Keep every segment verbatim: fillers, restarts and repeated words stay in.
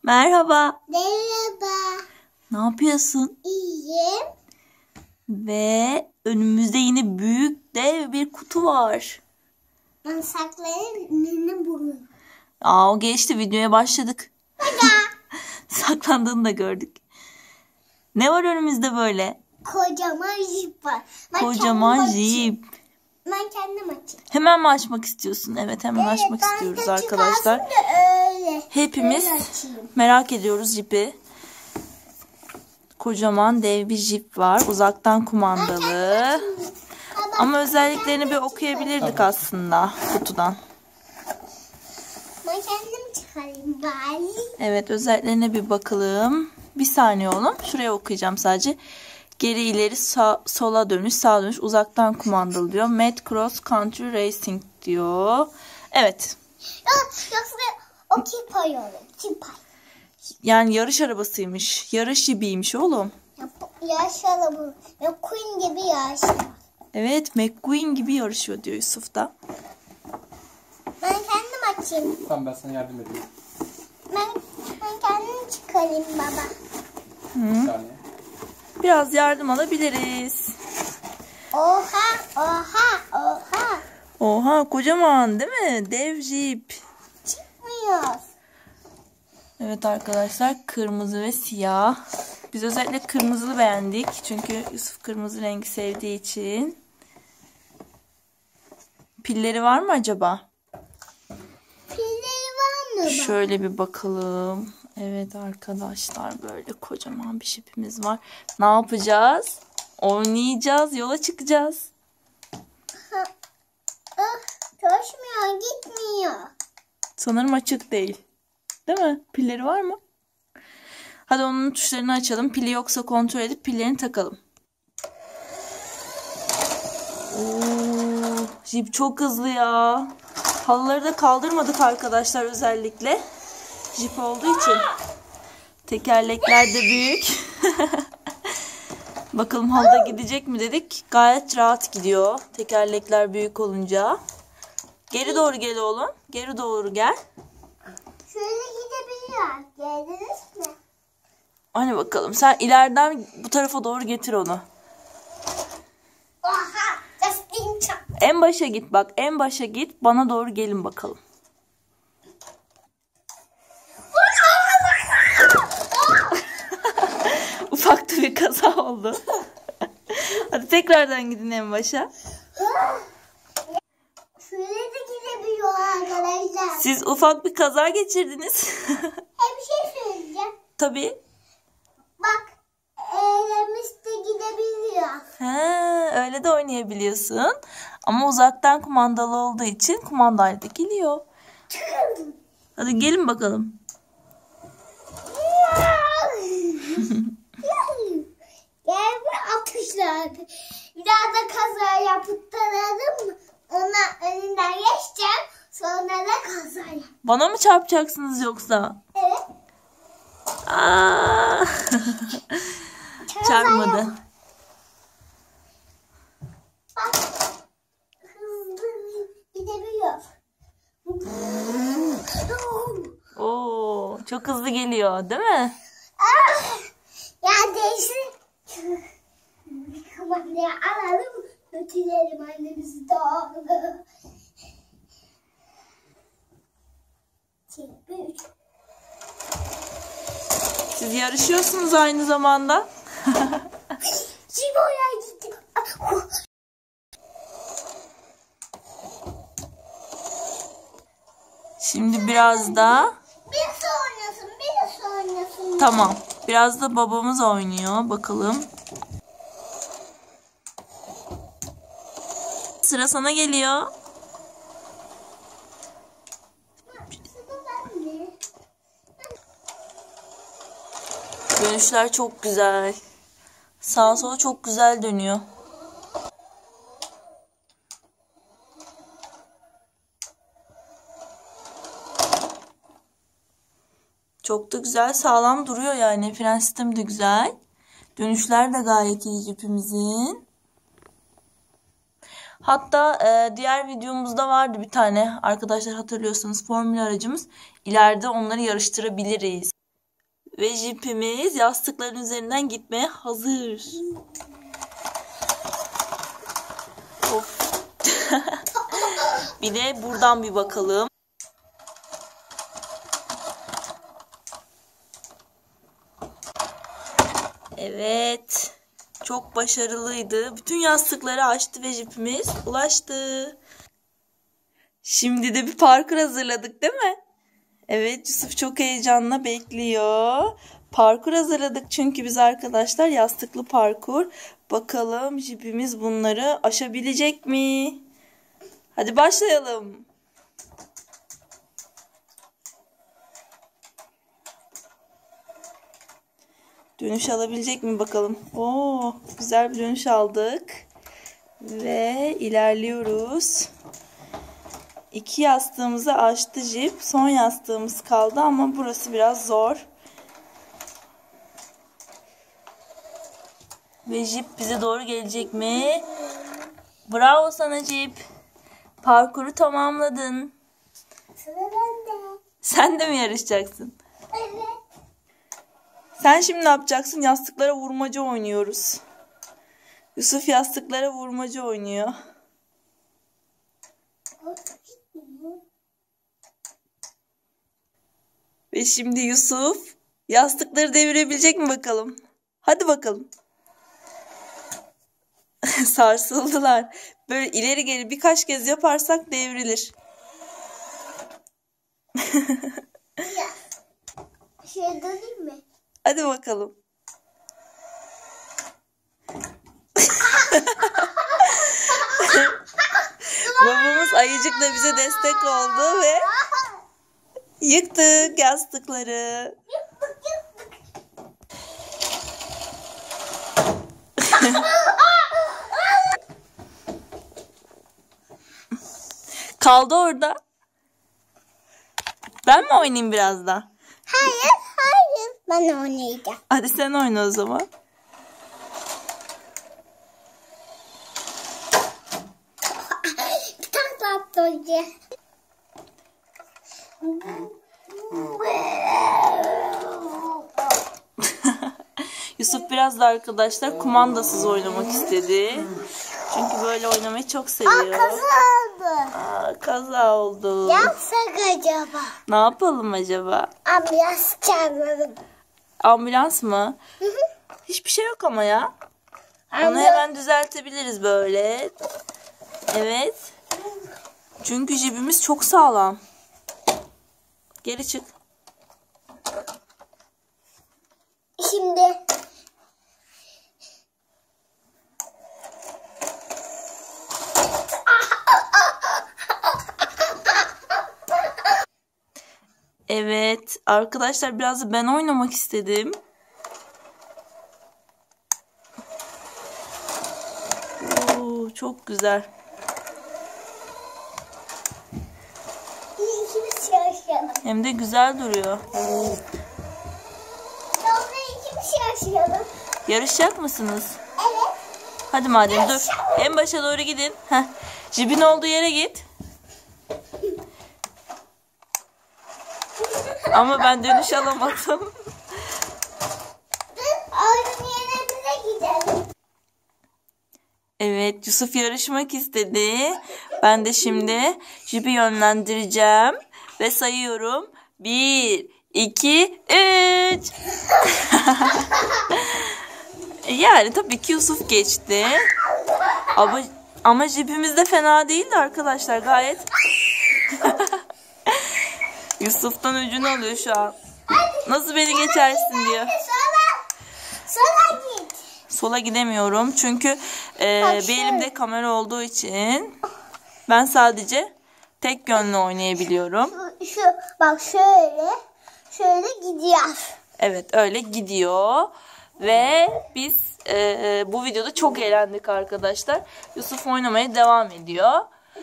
Merhaba. Merhaba. Ne yapıyorsun? İyiyim. Ve önümüzde yine büyük dev bir kutu var. Ben saklayayım. Nene bulurum. Aa, o geçti. Videoya başladık. Hadi. Saklandığını da gördük. Ne var önümüzde böyle? Kocaman jip var. Ben Kocaman kendim açayım. jip. Ben kendim açayım. Hemen mi açmak istiyorsun? Evet, hemen Evet, açmak ben istiyoruz de arkadaşlar. çıkarsın da öyle. Hepimiz Öyle açayım. merak ediyoruz jipi. Kocaman dev bir jip var. Uzaktan kumandalı. Ama özelliklerini bir okuyabilirdik aslında kutudan. Ben kendim çıkarayım bari. Evet, özelliklerine bir bakalım. Bir saniye oğlum. Şuraya okuyacağım sadece. Geri ileri sağ, sola dönüş, sağa dönüş, uzaktan kumandalı diyor. Mad Cross Country Racing diyor. Evet. Yoksa o kipay olur. Kipay. Yani yarış arabasıymış. Yarış jibiymiş oğlum. Yarış arabı. Ya Queen gibi yarışıyor. Evet, McQueen gibi yarışıyor diyor Yusuf da. Ben kendim açayım. Tamam, ben sana yardım edeyim. Ben, ben kendim çıkarayım baba. Hı. Bir saniye. Biraz yardım alabiliriz. Oha, oha, oha. Oha, kocaman değil mi? Dev jip. Çıkmıyor. Evet arkadaşlar, kırmızı ve siyah. Biz özellikle kırmızılı beğendik. Çünkü Yusuf kırmızı rengi sevdiği için. Pilleri var mı acaba? Pilleri var mı baba? Şöyle bir bakalım. Evet arkadaşlar, böyle kocaman bir jipimiz var. Ne yapacağız? Oynayacağız, yola çıkacağız. Ha, ah, çalışmıyor, gitmiyor. Sanırım açık değil. Değil mi? Pilleri var mı? Hadi onun tuşlarını açalım. Pili yoksa kontrol edip pillerini takalım. Oo, jip çok hızlı ya. Halıları da kaldırmadık arkadaşlar özellikle. Jip olduğu için. Tekerlekler de büyük. Bakalım halıda gidecek mi dedik. Gayet rahat gidiyor. Tekerlekler büyük olunca. Geri doğru gel oğlum. Geri doğru gel. Şöyle gidebiliyor. Geldiniz mi? Hani bakalım. Sen ileriden bu tarafa doğru getir onu. Oha, lastiğim çarptı. En başa git bak. En başa git. Bana doğru gelin bakalım. Ufak bir kaza oldu. Hadi tekrardan gidin en başa. Şöyle de gidebiliyor arkadaşlar. Siz ufak bir kaza geçirdiniz. Hep bir şey söyleyeceğim. Tabii. Bak, elimiz de gidebiliyor. He, öyle de oynayabiliyorsun. Ama uzaktan kumandalı olduğu için kumandayla da geliyor. Hadi gelin bakalım. Gel bir atışlar. Bir daha da kaza yaptıralım mı? Ona önünden geçeceğim. Sonra da kaza yap. Bana mı çarpacaksınız yoksa? Evet. Aa! Çarpmadı. Bak. Hızlı gidebiliyor. Oo, çok hızlı geliyor, değil mi? Ah! Ya değilsin. Kumandayı alalım. Götürelim annemizi doğru. Çek üç. Siz yarışıyorsunuz aynı zamanda. Cibo'ya gittik. Şimdi biraz da Birisi oynasın, birisi oynasın. tamam. Biraz da babamız oynuyor. Bakalım. Sıra sana geliyor. Sıra bende. Dönüşler çok güzel. Sağa sola çok güzel dönüyor. Çok da güzel, sağlam duruyor yani. Fren sistemi de güzel. Dönüşler de gayet iyi jipimizin. Hatta e, diğer videomuzda vardı bir tane. Arkadaşlar hatırlıyorsanız formül aracımız. İleride onları yarıştırabiliriz. Ve jipimiz yastıkların üzerinden gitmeye hazır. Of. Bir de buradan bir bakalım. Evet. Çok başarılıydı. Bütün yastıkları açtı ve jipimiz ulaştı. Şimdi de bir parkur hazırladık değil mi? Evet, Yusuf çok heyecanla bekliyor. Parkur hazırladık çünkü biz arkadaşlar, yastıklı parkur. Bakalım jipimiz bunları aşabilecek mi? Hadi başlayalım. Dönüş alabilecek mi bakalım? Oo, güzel bir dönüş aldık. Ve ilerliyoruz. İki yastığımızı açtı jip. Son yastığımız kaldı ama burası biraz zor. Ve jip bize doğru gelecek mi? Bravo sana jip. Parkuru tamamladın. Sıra bende. Sen de mi yarışacaksın? Evet. Sen şimdi ne yapacaksın? Yastıklara vurmaca oynuyoruz. Yusuf yastıklara vurmaca oynuyor. Ve şimdi Yusuf yastıkları devirebilecek mi bakalım? Hadi bakalım. Sarsıldılar. Böyle ileri geri birkaç kez yaparsak devrilir. Ya. Şey döneyim mi? Hadi bakalım. Babamız ayıcık da bize destek oldu ve yıktık yastıkları. Kaldı orada. Ben mi oynayayım biraz da? Hayır, hayır. Ben oynayacağım. Hadi sen oyna o zaman. Bir tane daha atlayacağım. Yusuf biraz da arkadaşlar kumandasız oynamak istedi. Çünkü böyle oynamayı çok seviyor. Aa, kaza oldu. Aa, kaza oldu. Yapsak acaba? Ne yapalım acaba? Ambulans çağıralım. Ambulans mı? Hı hı. Hiçbir şey yok ama ya. Onu Ambulans. hemen düzeltebiliriz böyle. Evet. Çünkü jibimiz çok sağlam. Geri çık. Şimdi Evet. Arkadaşlar biraz da ben oynamak istedim. Oo, çok güzel. ikimiz yarışalım. Hem de güzel duruyor. Sonra ikimiz yarışalım. Yarışacak mısınız? Evet. Hadi madem dur. En başa doğru gidin. Heh. Jibin olduğu yere git. Ama ben dönüş alamadım. Oyun yerine gidelim. Evet, Yusuf yarışmak istedi. Ben de şimdi jipi yönlendireceğim. Ve sayıyorum. Bir, iki, üç. Yani tabii ki Yusuf geçti. Ama, ama jipimiz de fena değildi arkadaşlar. Gayet. Yusuf'tan öcünü alıyor şu an. Nasıl beni geçersin diyor. Sola, sola git. Sola gidemiyorum çünkü e, bir elimde kamera olduğu için ben sadece tek yönlü oynayabiliyorum. Şu, şu bak şöyle, şöyle gidiyor. Evet, öyle gidiyor ve biz e, bu videoda çok eğlendik arkadaşlar. Yusuf oynamaya devam ediyor.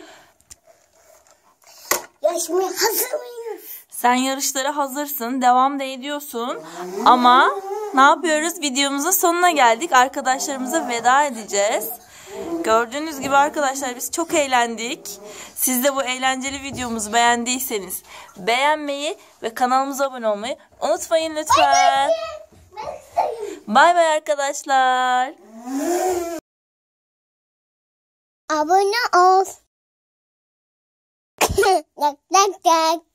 Yarışmaya hazır mıyız? Sen yarışlara hazırsın, devam da ediyorsun ama ne yapıyoruz? Videomuzun sonuna geldik. Arkadaşlarımıza veda edeceğiz. Gördüğünüz gibi arkadaşlar biz çok eğlendik. Siz de bu eğlenceli videomuzu beğendiyseniz beğenmeyi ve kanalımıza abone olmayı unutmayın lütfen. Bay bay arkadaşlar. Abone ol. Tak tak tak.